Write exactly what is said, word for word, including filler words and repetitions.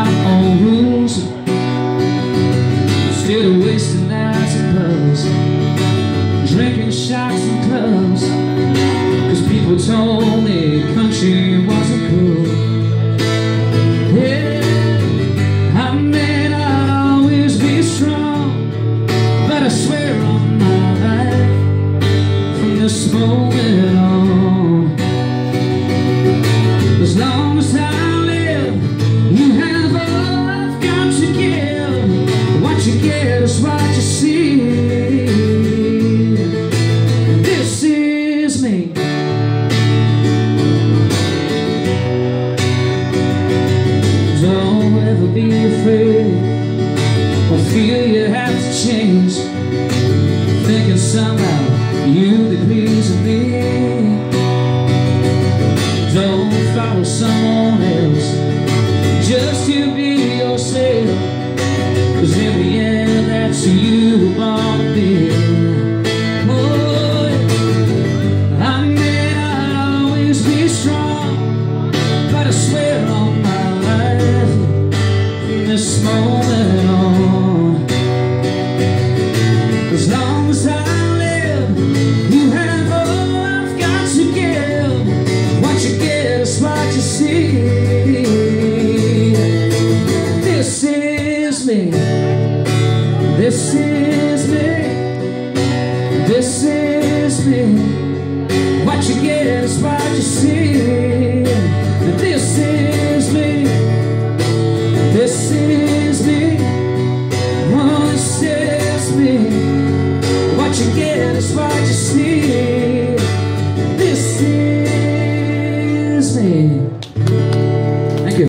my own rules instead of wasting nights and pubs, drinking shots and clubs, cause people told me country wasn't cool. Yeah, I may not always be strong, but I swear on my life from this moment on, as long as I live, you have all I've got to give. What you get is what you see. This is me. Don't ever be